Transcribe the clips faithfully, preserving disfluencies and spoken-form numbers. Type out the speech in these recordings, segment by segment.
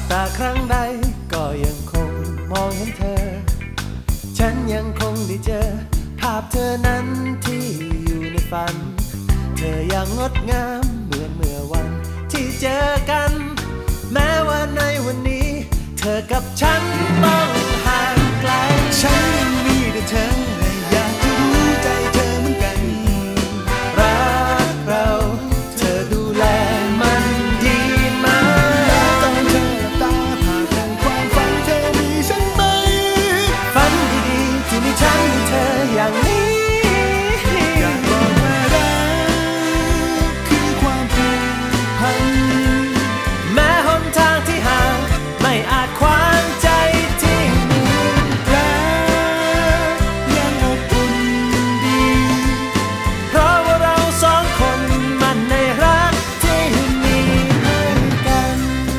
ตาครั้งใดก็ยังคงมองเห็นเธอฉันยังคงได้เจอภาพเธอนั้นที่อยู่ในฝันเธอยังงดงามเหมือนเมื่อวันที่เจอกันแม้ว่าในวันนี้เธอกับฉันต้องห่างไกลฉันยังมีแต่เธอและอยากจะรู้ใจเธอเหมือนกันรักเราเธอดูแลมันดีไหมตอนเธอหลับตาผ่านทางความฝันเธอมีฉันไหมฝันดีๆที่มีฉันมีเธออย่างนี้อยากบอกว่ารักคือความผูกพันแม้หนทางที่ห่างไม่อาจขวางใจที่มีรักยังอบอุ่นดีเพราะว่าเราสองคนมันในรักที่มีให้กัน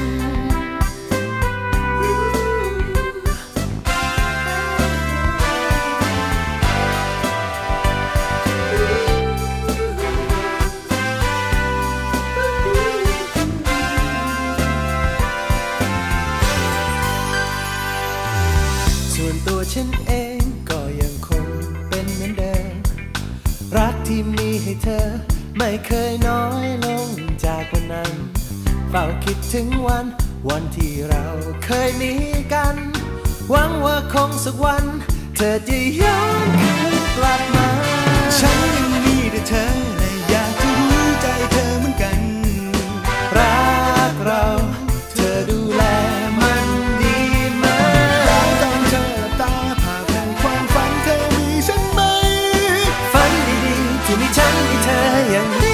ส่วนตัวฉันเองก็ยังคงเป็นเหมือนเดิมรักที่มีให้เธอไม่เคยน้อยลงจากวันนั้นเฝ้าคิดถึงวันวันที่เราเคยมีกันหวังว่าคงสักวันเธอจะย้อนคืนกลับมาฉันยังมีแต่เธอและอยากจะรู้ใจเธอเหมือนกันรักเราเธอดูแลมันดีไหมตอนเธอหลับตาผ่านทางความฝันเธอมีฉันไหมฝันดีๆที่มีฉันมีเธออย่าง